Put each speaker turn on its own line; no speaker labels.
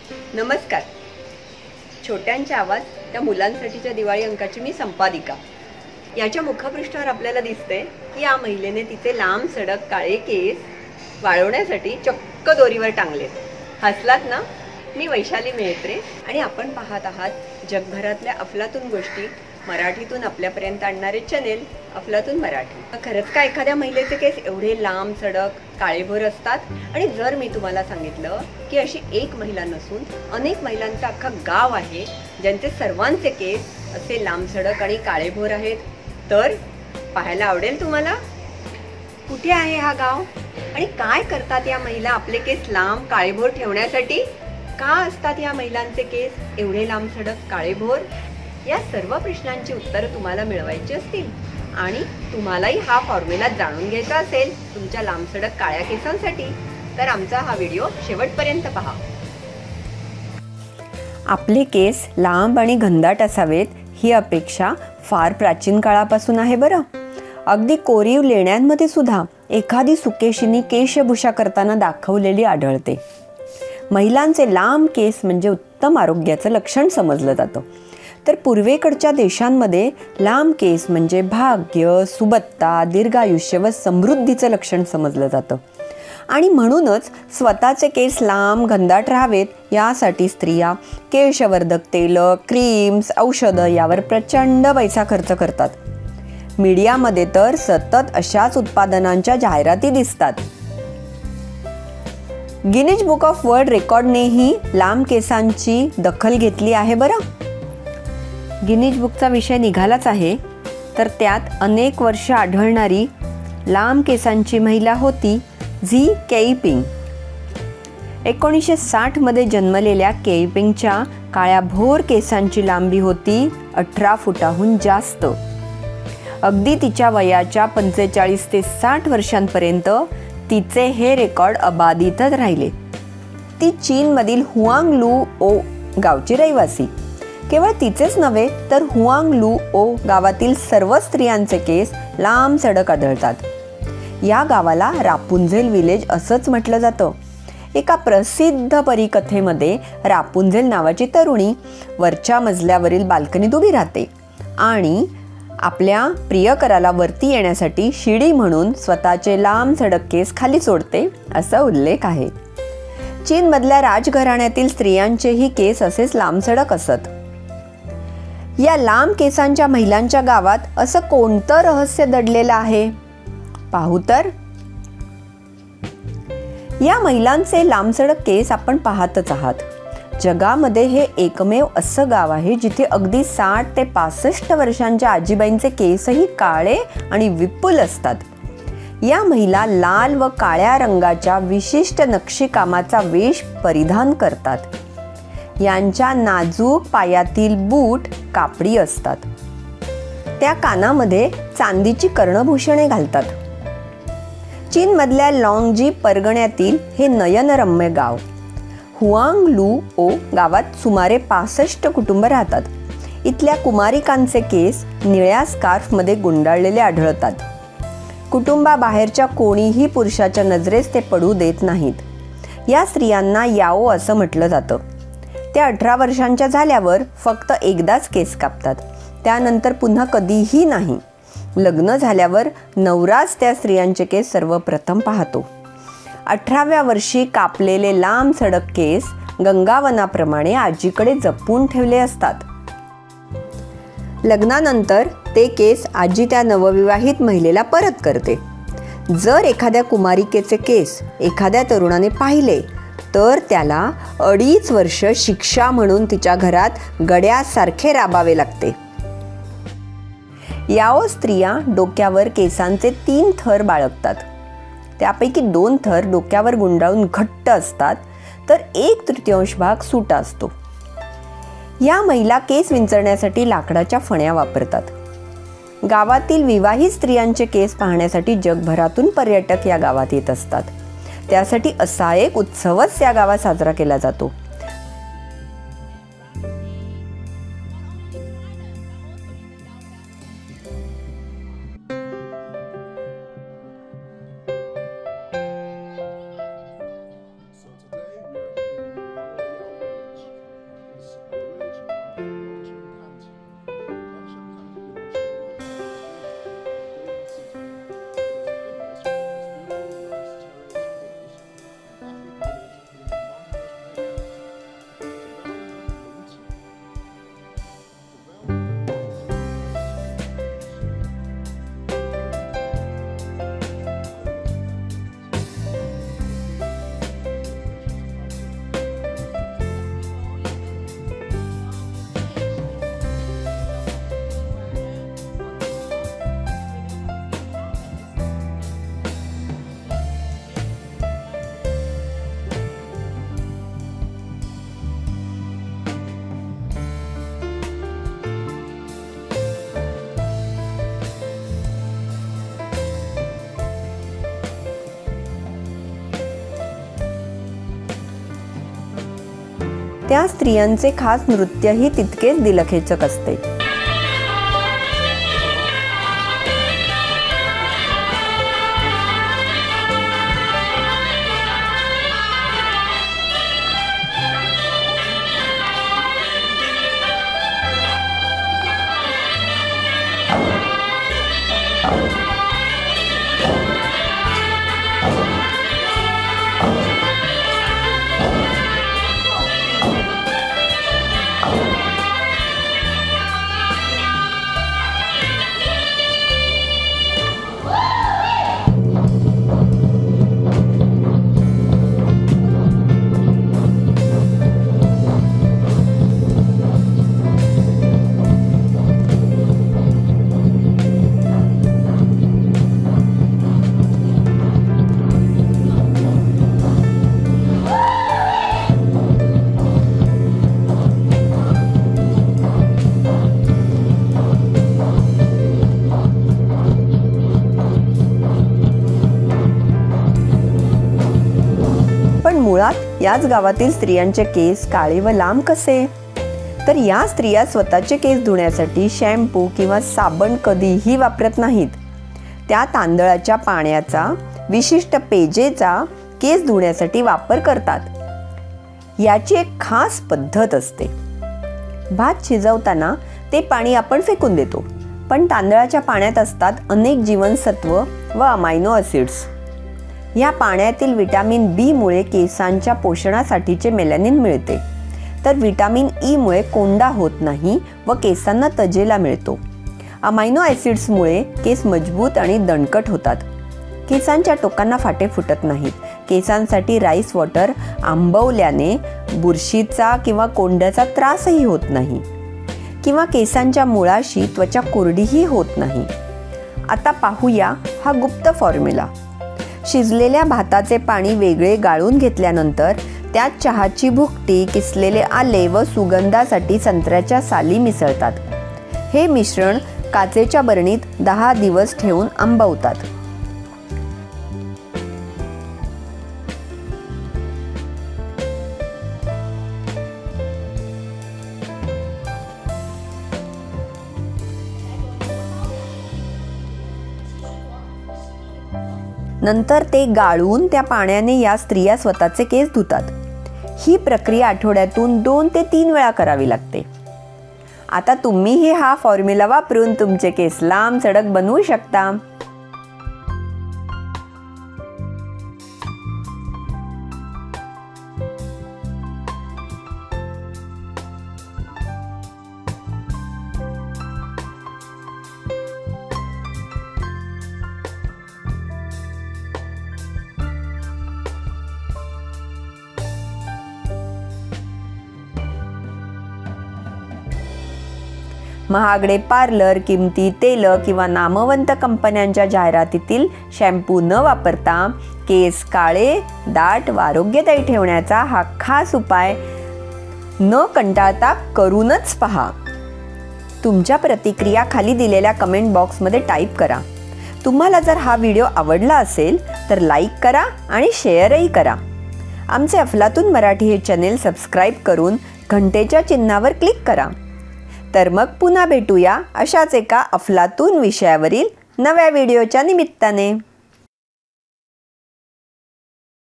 नमस्कार. छोट्यांच्या आवाज त्या मुलांसाठीच्या दिवाळी अंकाची मी संपादिका. याच्या मुखपृष्ठावर आपल्याला दिसते की या महिलेने तिचे लांब सडक काळे केस वाळवण्यासाठी चक्क दोरीवर टांगले. हसलात ना? मी वैशाली मेहत्रे आणि आपण पाहत आहात जगभरातल्या अफलातून गोष्टी मराठीतून आपल्यापर्यंत आणणारे चॅनेल अफलातून मराठी. खरंच का एखाद्या महिलेचे केस एवढे लांब सडक काळेभोर असतात? आणि जर मी तुम्हाला सांगितलं की अशी एक महिला नसून अनेक महिलांचं अख्खं गाव आहे ज्यांचे सर्वांचे केस असे लांब सडक आणि काळेभोर आहेत, तर पाहायला आवडेल तुम्हाला. कुठे आहे हा गाव आणि काय करतात या महिला आपले केस लांब काळेभोर ठेवण्यासाठी? का असतात या महिलांचे केस एवढे लांब सडक काळेभोर? या सर्व प्रश्नांची उत्तरं तुम्हाला मिळवायची असतील आणि तुम्हालाही हा फॉर्म्युला जाणून घ्यायचा असेल तुमच्या लांब सडक काळ्या केसांसाठी, तर आमचा हा व्हिडिओ शेवटपर्यंत पहा.
आपले केस लांब आणि घनदाट असावेत ही अपेक्षा फार प्राचीन काळापासून आहे बरं. अगदी कोरीव लेण्यांमध्ये सुद्धा एखादी सुकेशिनी केशभूषा करताना दाखवलेली आढळते. महिलांचे लांब केस म्हणजे उत्तम आरोग्याचं लक्षण समजलं जातं. तर पूर्वेकडच्या देशांमध्ये लांब केस म्हणजे भाग्य, सुबत्ता, दीर्घायुष्य व समृद्धीचं लक्षण समजलं जातं. आणि म्हणूनच स्वतःचे केस लांब घनदाट राहावेत यासाठी स्त्रिया केशवर्धक तेल, क्रीम्स, औषधं यावर प्रचंड पैसा खर्च करतात. मीडियामध्ये तर सतत अशाच उत्पादनांच्या जाहिराती दिसतात. गिनीज बुक ऑफ वर्ल्ड रेकॉर्डनेही लांब केसांची दखल घेतली आहे बरं. गिनीज बुकचा विषय निघालाच आहे, तर त्यात अनेक वर्ष आढळणारी लांब केसांची महिला होती झी केइपिंग. 1960 मध्ये जन्मलेल्या केइपिंगच्या काळ्याभोर केसांची लांबी होती 18 फुटाहून जास्त. अगदी तिच्या वयाच्या 45 ते 60 वर्षांपर्यंत तिचे हे रेकॉर्ड अबाधितच राहिले. ती चीनमधील हुआंगलू ओ गावची रहिवासी. केवळ तिचेच नव्हे तर हुआंगलू ओ गावातील सर्व स्त्रियांचे केस लांब सडक आढळतात. या गावाला रापुंझेल विलेज असंच म्हटलं जातं. एका प्रसिद्ध परीकथेमध्ये रापुंझेल नावाची तरुणी वरच्या मजल्यावरील बाल्कनीत उभी राहते आणि आपल्या प्रियकराला वरती येण्यासाठी शिडी म्हणून स्वतःचे लांब सडक केस खाली सोडते असा उल्लेख आहे. चीनमधल्या राजघराण्यातील स्त्रियांचेही केस असेच लांब सडक असत. या लांब केसांच्या महिलांच्या गावात असं कोणतं रहस्य दडलेलं आहे पाहू तर. या महिलांचे लांबसडक केस आपण पाहतच आहात. जगामध्ये हे एकमेव असं गाव आहे जिथे अगदी 60 ते 65 वर्षांच्या आजीबाईंचे केसही काळे आणि विपुल असतात. या महिला लाल व काळ्या रंगाच्या विशिष्ट नक्षीकामाचा वेश परिधान करतात. यांच्या नाजूक पायातील बूट कापडी असतात. त्या कानामध्ये चांदीची कर्णभूषणे घालतात. चीनमधल्या लॉंगजी परगण्यातील हे नयनरम्य गाव हुआंगलू ओ गावात सुमारे 65 कुटुंब राहतात. इथल्या कुमारिकांचे केस निळ्या स्कार्फमध्ये गुंडाळलेले आढळतात. कुटुंबाबाहेरच्या कोणीही पुरुषाच्या नजरेस ते पडू देत नाहीत. या स्त्रियांना याओ असं म्हटलं जातं. त्या 18 वर्षांच्या झाल्यावर फक्त एकदाच केस कापतात. त्यानंतर पुन्हा कधीही नाही. लग्न झाल्यावर नवराच त्या स्त्रियांचे केस सर्वप्रथम पाहतो. 18व्या वर्षी कापलेले लांब सडक केस गंगावनाप्रमाणे आजीकडे जपून ठेवले असतात. लग्नानंतर ते केस आजी त्या नवविवाहित महिलेला परत करते. जर एखाद्या कुमारिकेचे केस एखाद्या तरुणाने पाहिले तर त्याला 2.5 वर्ष शिक्षा म्हणून तिच्या घरात गड्यासारखे राबावे लागते. याओ स्त्रिया डोक्यावर केसांचे 3 थर बाळगतात. त्यापैकी 2 थर डोक्यावर गुंडाळून घट्ट असतात तर 1/3 भाग सुटा असतो. या महिला केस विंचरण्यासाठी लाकडाच्या फण्या वापरतात. गावातील विवाहित स्त्रियांचे केस पाहण्यासाठी जगभरातून पर्यटक या गावात येत असतात. त्यासाठी असा एक उत्सवच या गावात साजरा केला जातो. त्या स्त्रियांचे खास नृत्यही तितकेच दिलखेचक असते. मुळात याच गावातील स्त्रियांचे केस काळे व लांब कसे? तर या स्त्रिया स्वतःचे केस धुण्यासाठी शॅम्पू किंवा साबण कधीही वापरत नाहीत. त्या तांदळाच्या पाण्याचा, विशिष्ट पेजेचा केस धुण्यासाठी वापर करतात. याची एक खास पद्धत असते. भात शिजवताना ते पाणी आपण फेकून देतो, पण तांदळाच्या पाण्यात असतात अनेक जीवनसत्व व अमायनो ॲसिड्स. या पाण्यातील विटॅमिन बी मुळे केसांच्या पोषणासाठीचे मेलॅनिन मिळते, तर विटॅमिन ई मुळे कोंडा होत नाही व केसांना तजेला मिळतो. अमायनो ॲसिड्समुळे केस मजबूत आणि दणकट होतात. केसांच्या टोकांना फाटे फुटत नाहीत. केसांसाठी राईस वॉटर आंबवल्याने बुरशीचा किंवा कोंड्याचा त्रासही होत नाही किंवा केसांच्या मुळाशी त्वचा कोरडीही होत नाही. आता पाहूया हा गुप्त फॉर्म्युला. शिजलेल्या भाताचे पाणी वेगळे गाळून घेतल्यानंतर त्यात चहाची भुकटी, किसलेले आले व सुगंधासाठी संत्र्याच्या साली मिसळतात. हे मिश्रण काचेच्या बरणीत 10 दिवस ठेवून आंबवतात. नंतर ते गाळून त्या पाण्याने या स्त्रिया स्वतःचे केस धुतात. ही प्रक्रिया आठवड्यातून 2 ते 3 वेळा करावी लागते. आता तुम्हीही हा फॉर्म्युला वापरून तुमचे केस लांब सडक बनवू शकता. महागडे पार्लर, किमती तेल किंवा नामवंत कंपन्यांच्या जाहिरातीतील शॅम्पू न वापरता केस काळे, दाट व आरोग्यदायी ठेवण्याचा हा खास उपाय न कंटाळता करूनच पहा. तुमच्या प्रतिक्रिया खाली दिलेल्या कमेंट बॉक्समध्ये टाईप करा. तुम्हाला जर हा व्हिडिओ आवडला असेल तर लाईक करा आणि शेअरही करा. आमचे अफलातून मराठी हे चॅनेल सबस्क्राईब करून घंटेच्या चिन्हावर क्लिक करा. तर मग पुन्हा भेटूया अशाच एका अफलातून विषयावरील नव्या व्हिडिओच्या निमित्ताने.